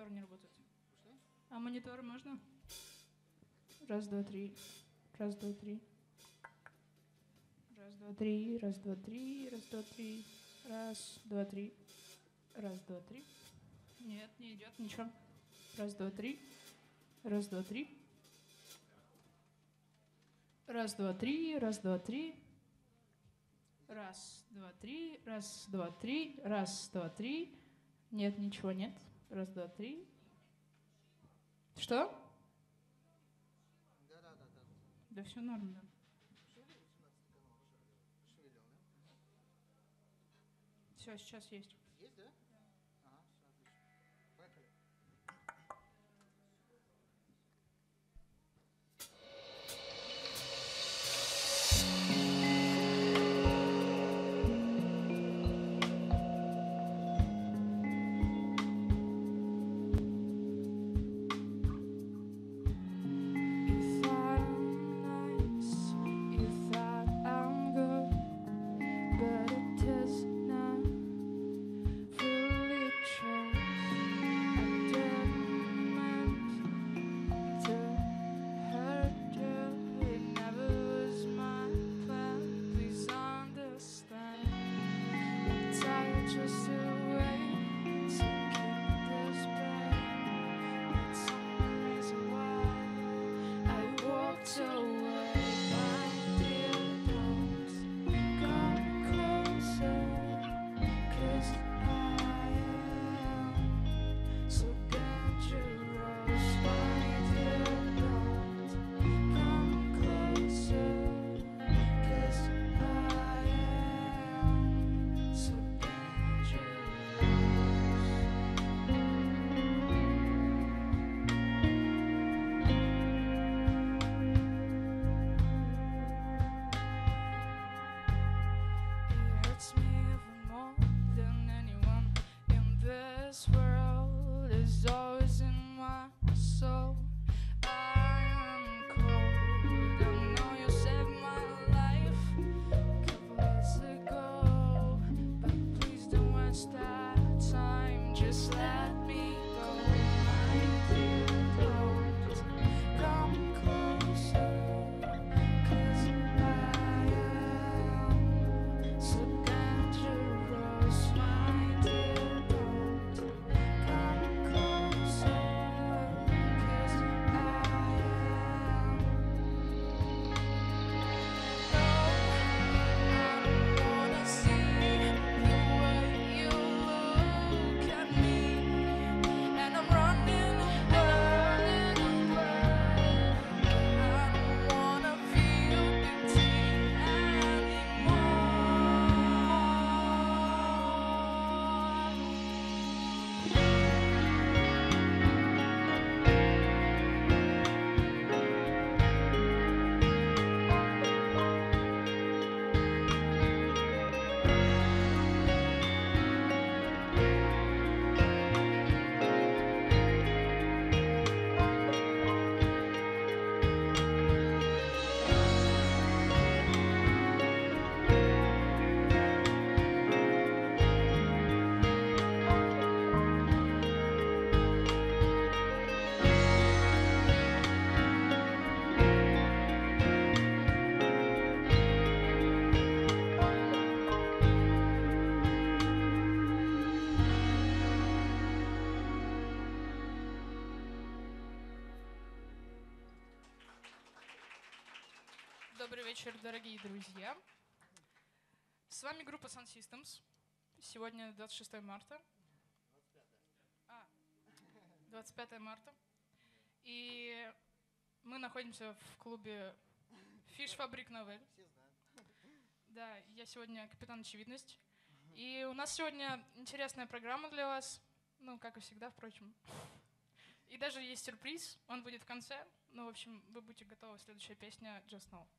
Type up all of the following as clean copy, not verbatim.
монитор не работает. А монитор можно? Раз, два, три. Раз, два, три. Раз, два, три. Раз, два, три. Раз, два, три. Раз, два, три. Раз, два, три. Нет, не идет ничего. Раз, два, три. Раз, два, три. Раз, два, три. Раз, два, три. Раз, два, три. Раз, два, три. Раз, два, три. Нет, ничего нет. Раз, два, три. Что? Да. Да все норм, да. Все, сейчас есть. Есть, да? Ага, все отлично. Поехали. Добрый вечер, дорогие друзья. С вами группа Sun Systems. Сегодня 26 марта. 25 марта. И мы находимся в клубе Fish Fabrik Novel. Все знают. Да, я сегодня капитан Очевидность. И у нас сегодня интересная программа для вас. Ну, как и всегда, впрочем. И даже есть сюрприз, он будет в конце. Ну, в общем, вы будете готовы. Следующая песня «Just Know».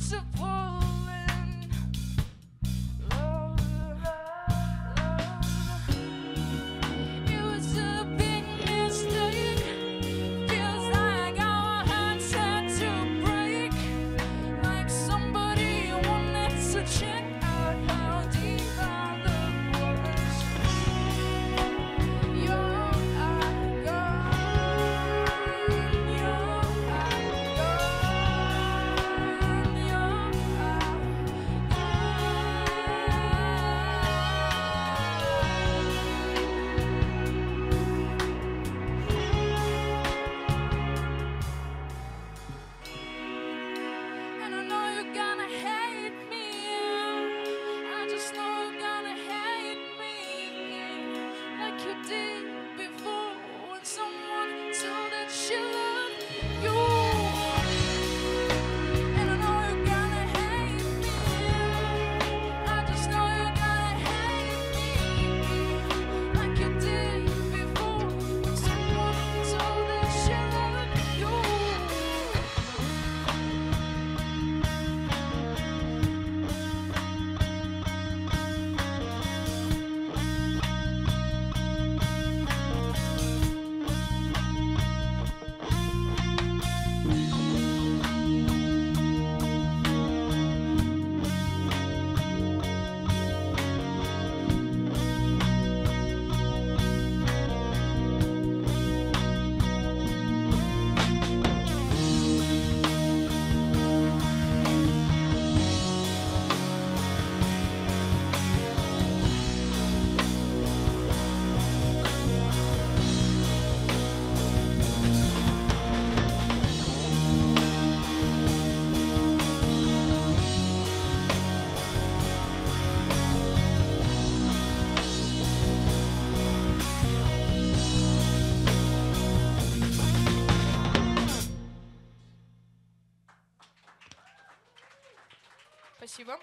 Спасибо.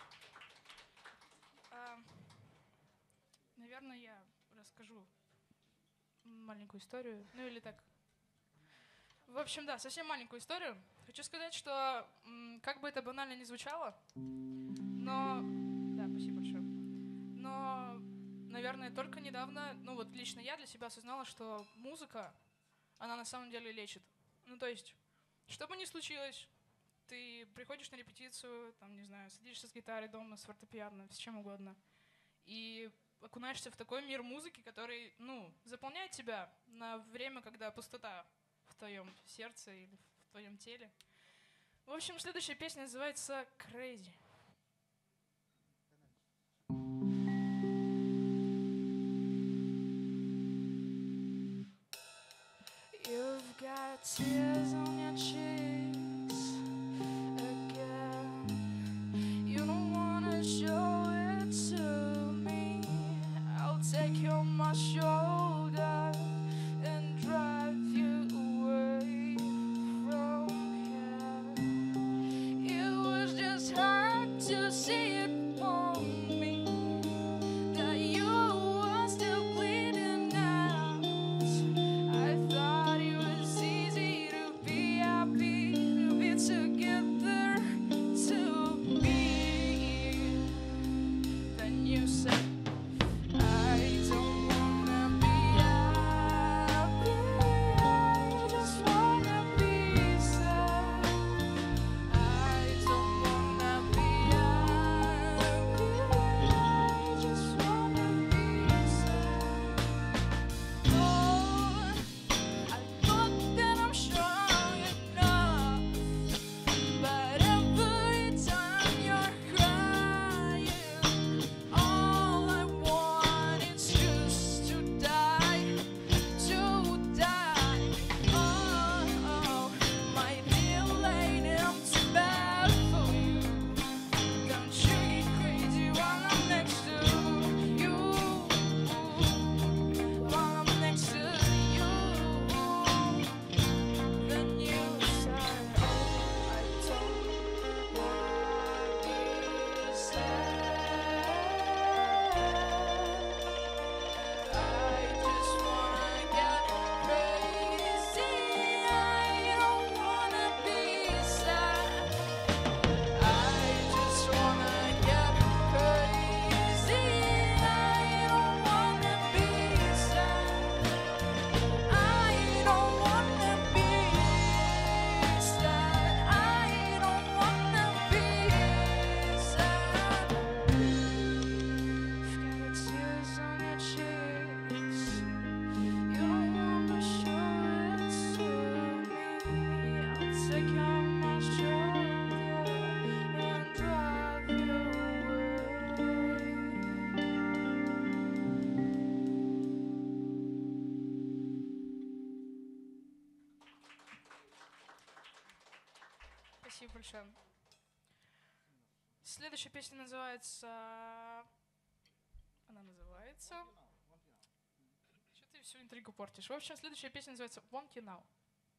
Наверное, я расскажу маленькую историю. Ну или так. В общем, да, совсем маленькую историю. Хочу сказать, что как бы это банально не звучало, но... Да, спасибо большое. Но, наверное, только недавно, ну вот лично я для себя осознала, что музыка, она на самом деле лечит. Ну то есть, что бы ни случилось, ты приходишь на репетицию, там, не знаю, садишься с гитарой дома, с фортепиано, с чем угодно, и окунаешься в такой мир музыки, который, ну, заполняет тебя на время, когда пустота в твоем сердце или в твоем теле. В общем, следующая песня называется «Crazy». You've got tears on your cheeks again. You don't wanna show it to me. I'll take you on my shoulder and drive you away from here. It was just hard to see it for me that you were still bleeding out. I thought it was easy to be happy. Спасибо большое. Следующая песня называется... Она называется... Что ты всю интригу портишь? В общем, следующая песня называется Want You Now.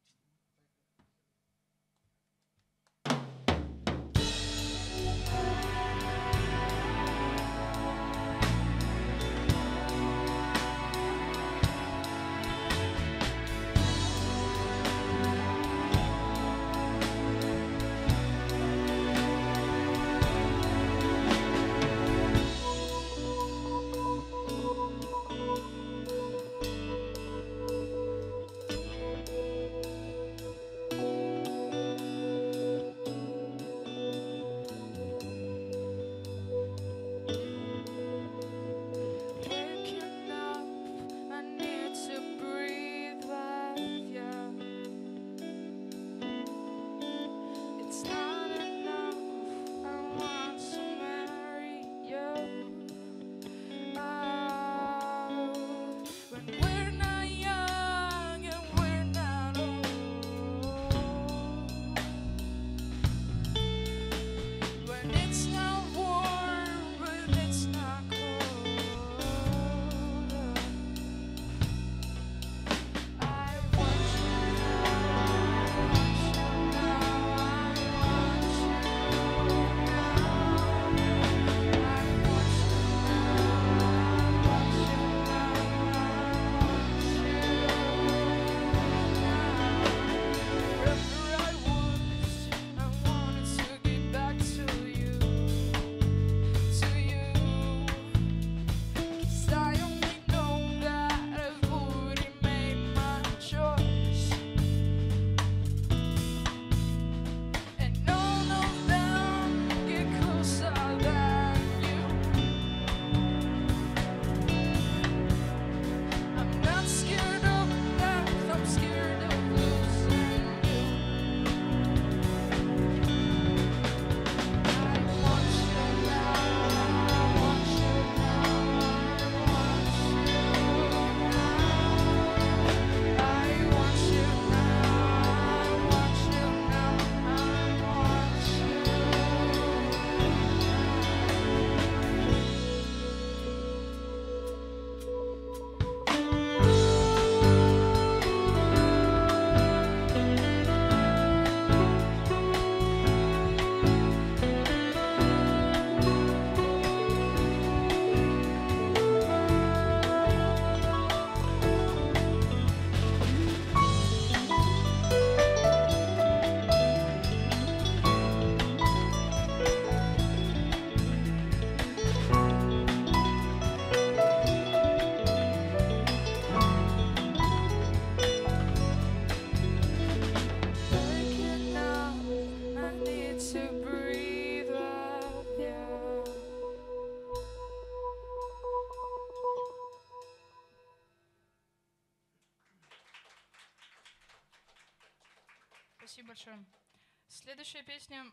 Спасибо большое. Следующая песня...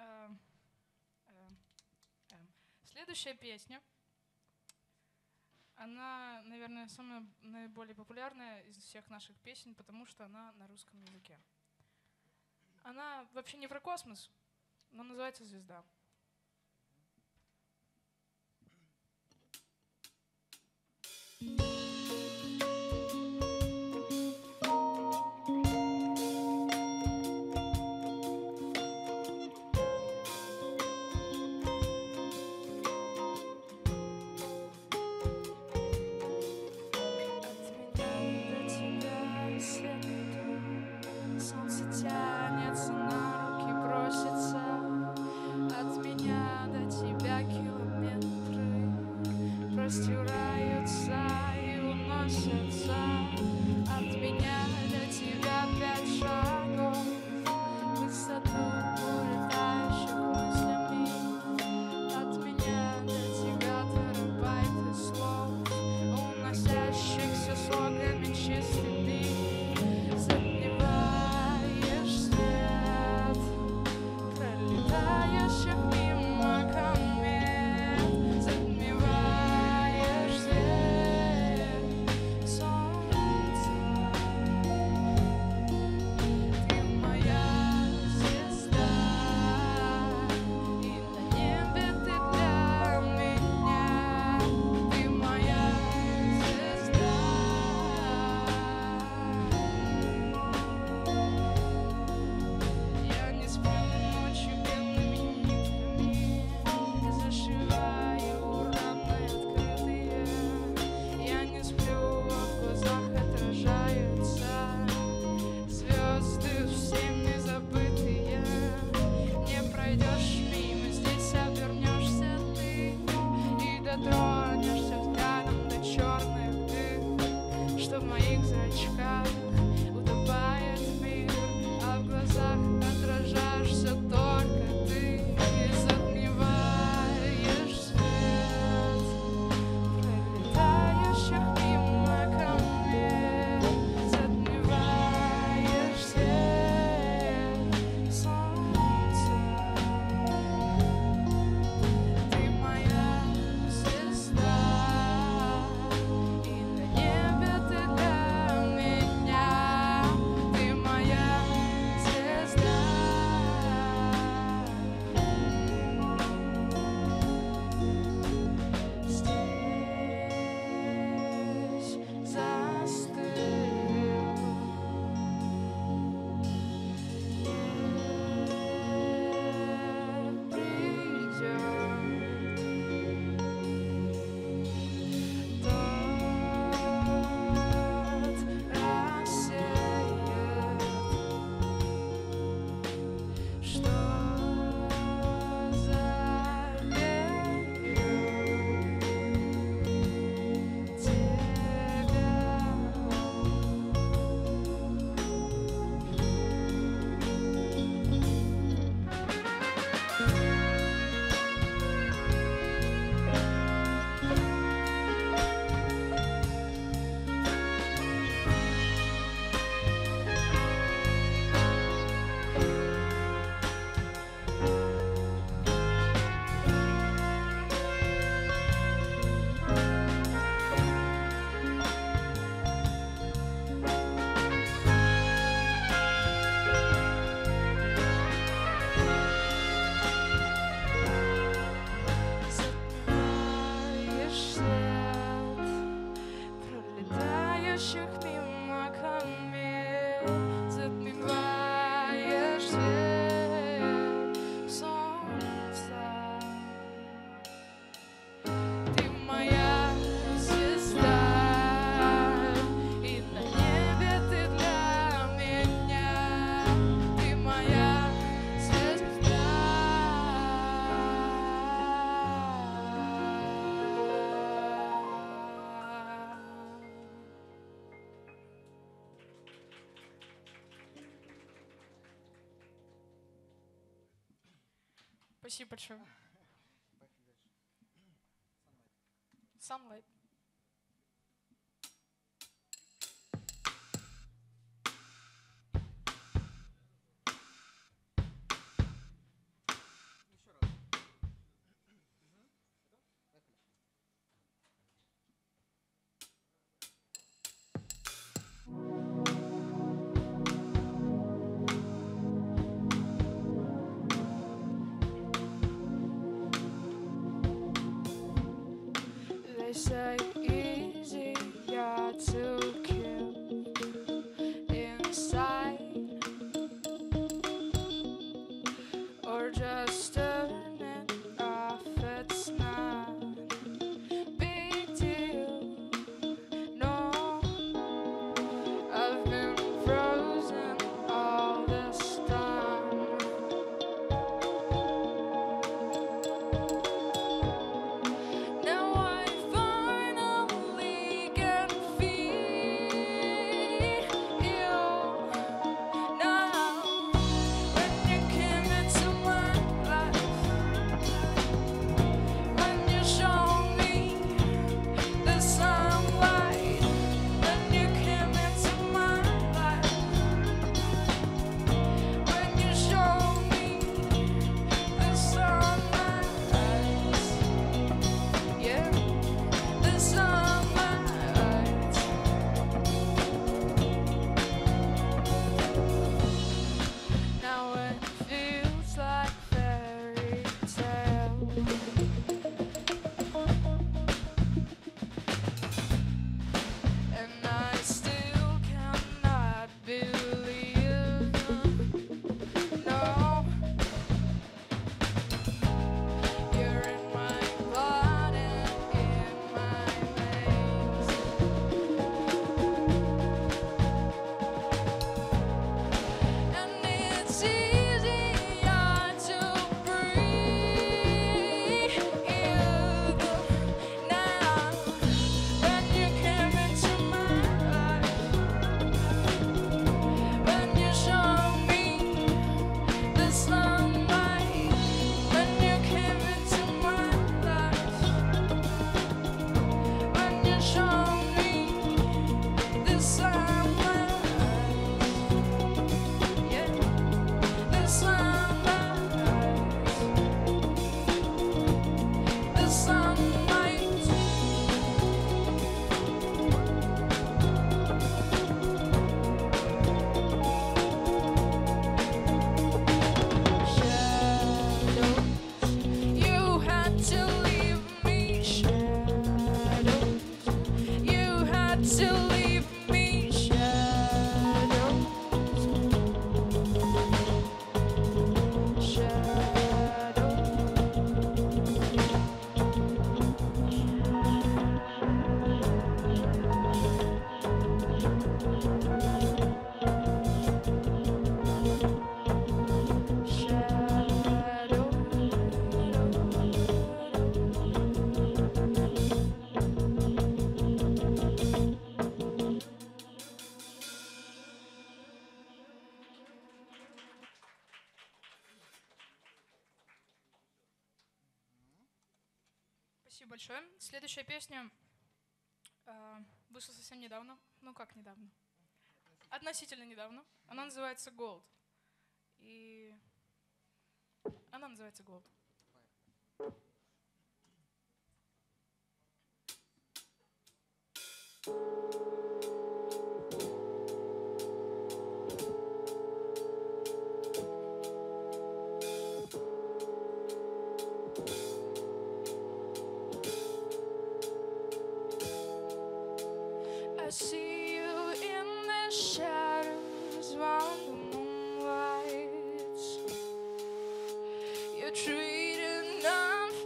Следующая песня, она, наверное, самая наиболее популярная из всех наших песен, потому что она на русском языке. Она вообще не про космос, но называется «Звезда». Простираются и уносятся от меня до тебя 5 шагов в высоту улетающих мыслями. От меня до тебя терабайты слов, уносящихся слогами чистыми. Затмеваешь свет пролетающих мимо комет. Затмеваешь свет солнца. Ты моя звезда. Спасибо большое. Поехали дальше. Sunlight. Еще раз. Поехали. They say easier to keep inside, or just turn it off. It's not big deal. No, I've been frozen all this time. Now I finally can feel now. When you came into my life, when you showed me the sunlight, when you came into my life, when you showed me the sunlight, yeah, the sunlight. Now it feels like fairy tale, and I still cannot believe. No, you're in my blood and in my veins, and it's easier to breathe now. When you came into my life, when you showed me the sunlight, when you came into my life, when you showed me the sunlight, yeah, the sunlight, the sunlight. Shadows, you had to leave me. Shadows, you had to leave me. Shadows, shadows. Спасибо большое. Следующая песня вышла совсем недавно. Ну как недавно? Относительно недавно. Она называется Gold. И она называется Gold. I see you in the shadows on the moonlight. You're treated unfairly.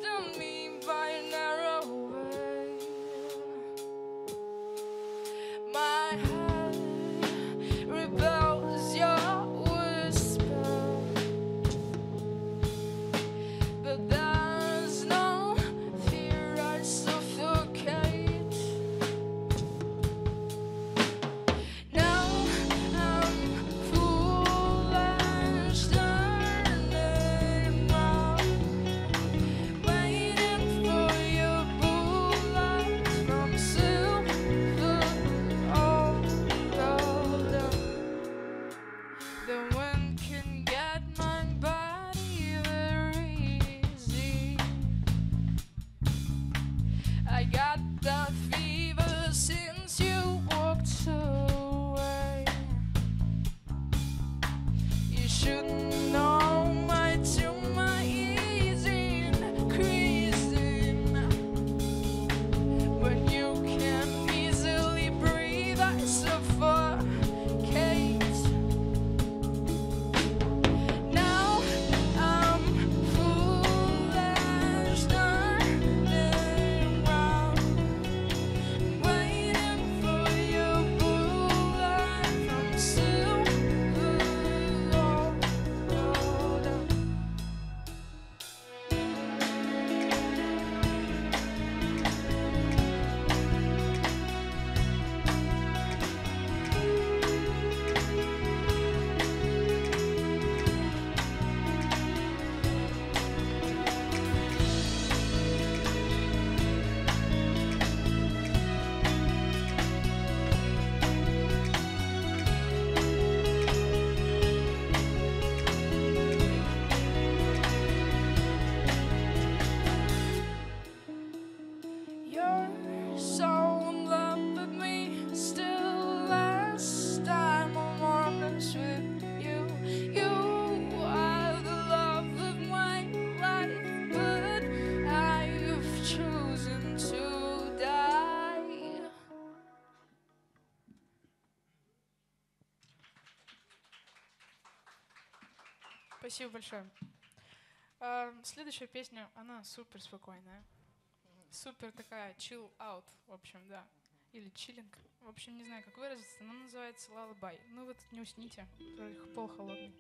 Спасибо большое. Следующая песня, она супер спокойная. Супер такая chill out, в общем, да. Или чиллинг. В общем, не знаю, как выразиться. Она называется «Lullaby». Ну вот не усните, пол холодный.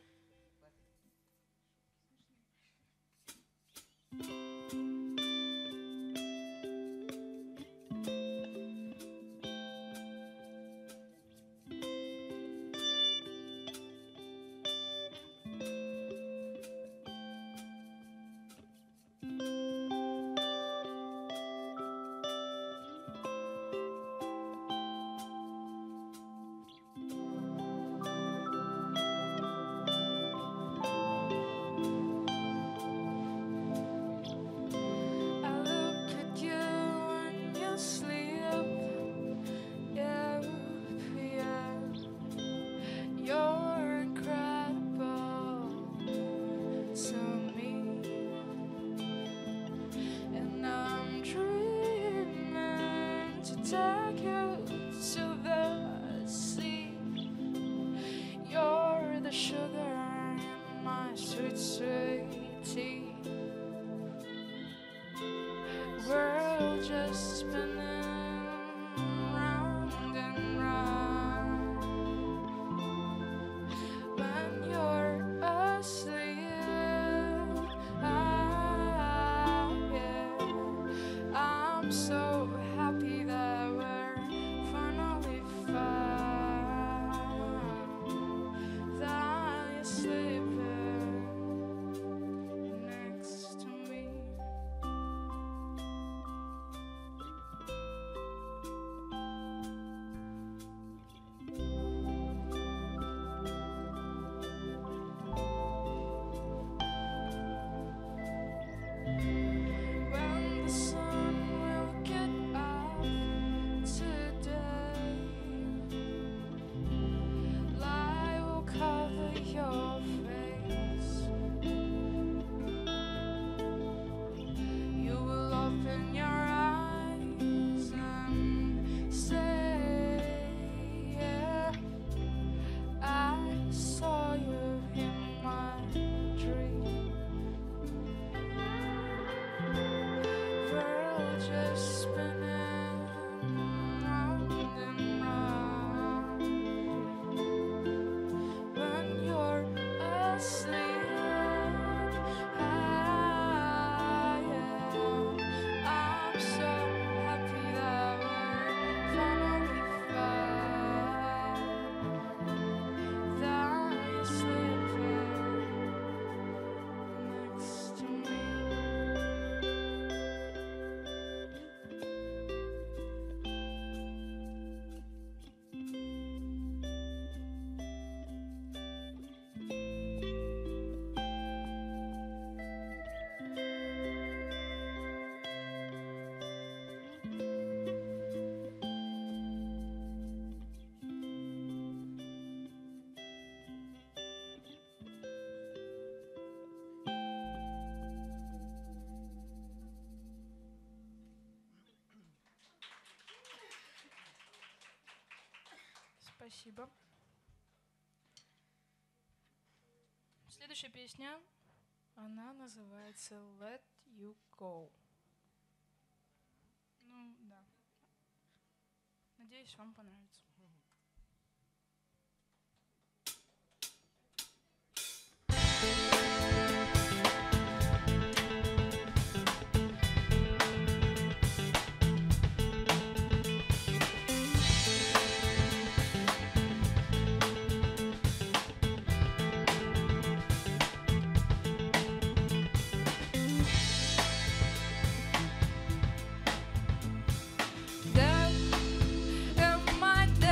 Take you to the sea. You're the sugar in my sweet, sweet tea. World just spinning round and round. When you're asleep, yeah, I'm so happy that we're finally found. That you're sleeping next to me. When the sun will get up today, light will cover your face. You will open your eyes and say, yeah, I saw you in my dream. World just spinning round and round. When you're asleep, I'm so happy that we're finally found. That you're sleeping next to me. Спасибо. Следующая песня, она называется Let You Go. Ну, да. Надеюсь, вам понравится. Death in my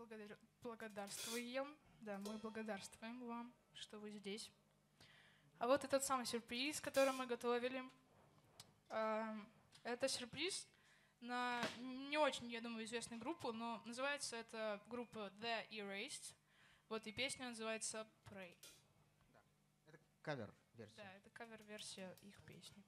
благодарствуем. Да, мы благодарствуем вам, что вы здесь. А вот этот самый сюрприз, который мы готовили. Это сюрприз на не очень, я думаю, известную группу, но называется это группа The Erased. Вот и песня называется Pray. Да. Это кавер-версия. Да, это кавер-версия их песни.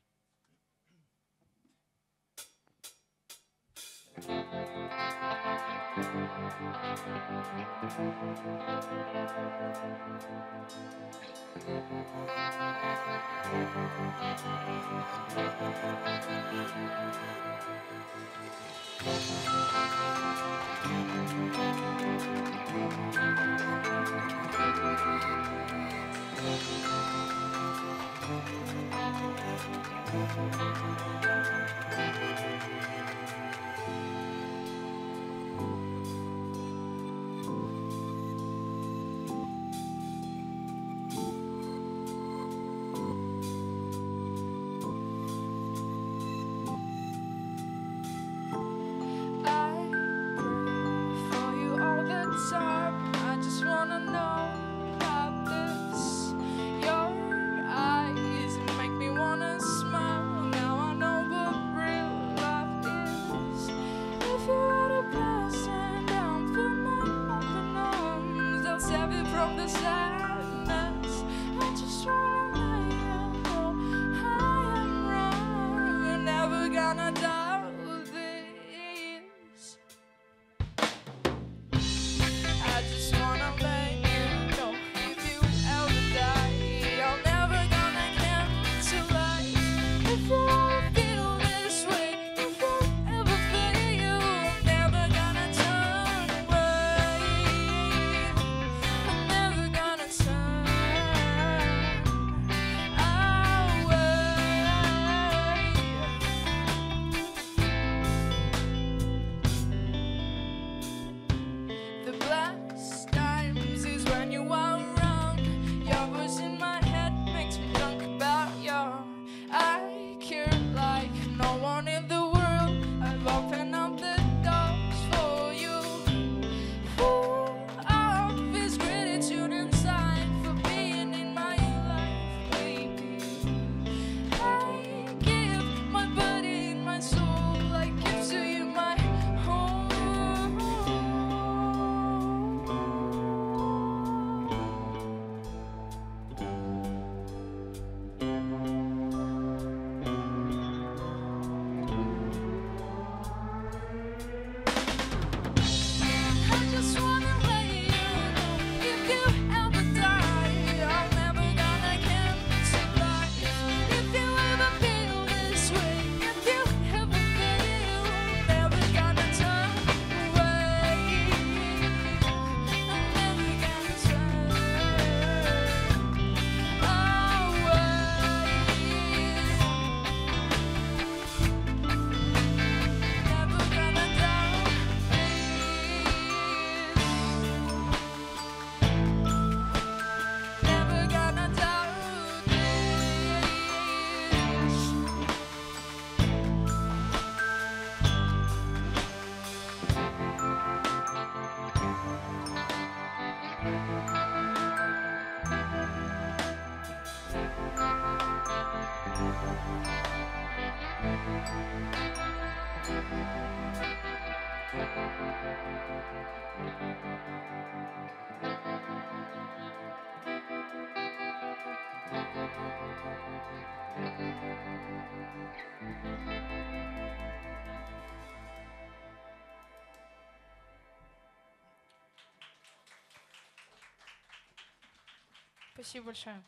Спасибо большое.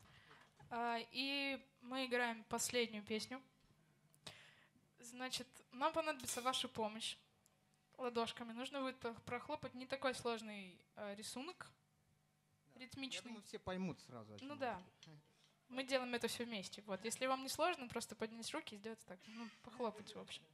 И мы играем последнюю песню. Значит, нам понадобится ваша помощь ладошками. Нужно будет прохлопать не такой сложный рисунок, Да. ритмичный. Я думаю, все поймут сразу. о чем Ну речь. да. Мы делаем это все вместе. Вот. Если вам не сложно, просто поднять руки и сделать так. Ну, похлопать, в общем.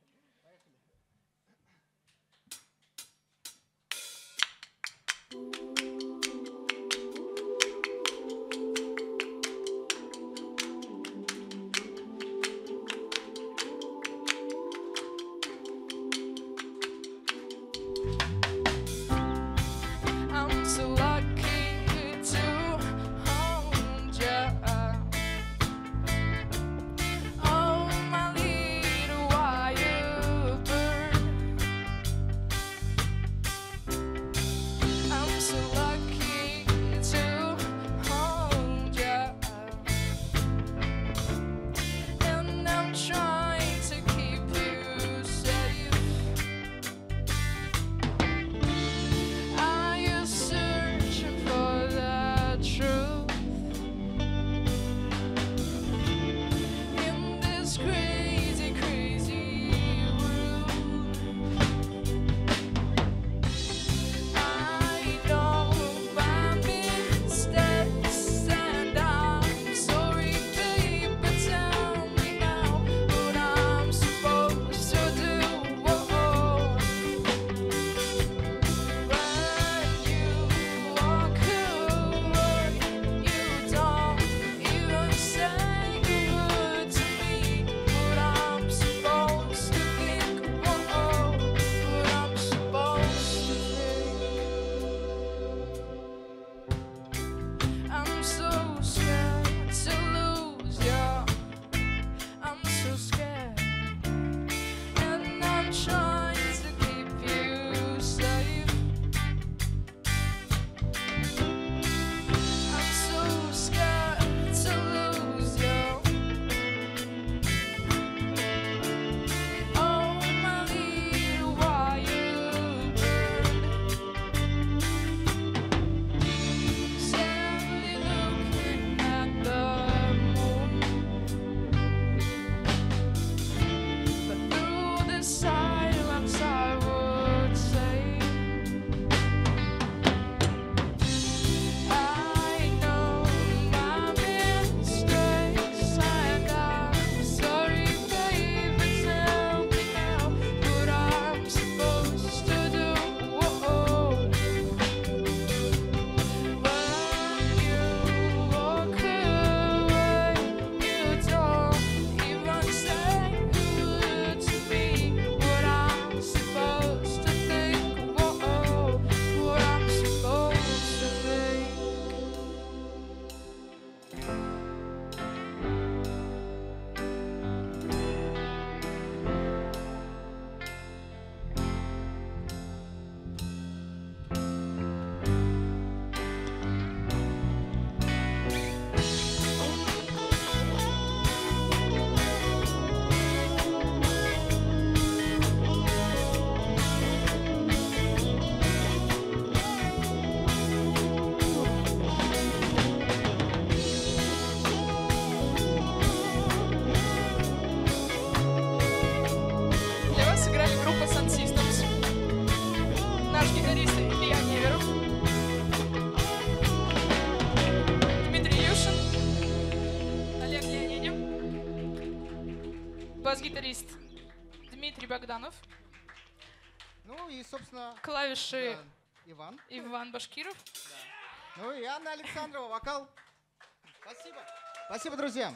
бас-гитарист Дмитрий Богданов, Ну и, собственно, клавиши да, Иван. Иван Башкиров. Ну и Анна Александрова, вокал. Спасибо. Спасибо, друзья.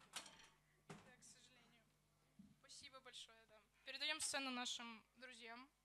Спасибо большое, да. Передаем сцену нашим друзьям.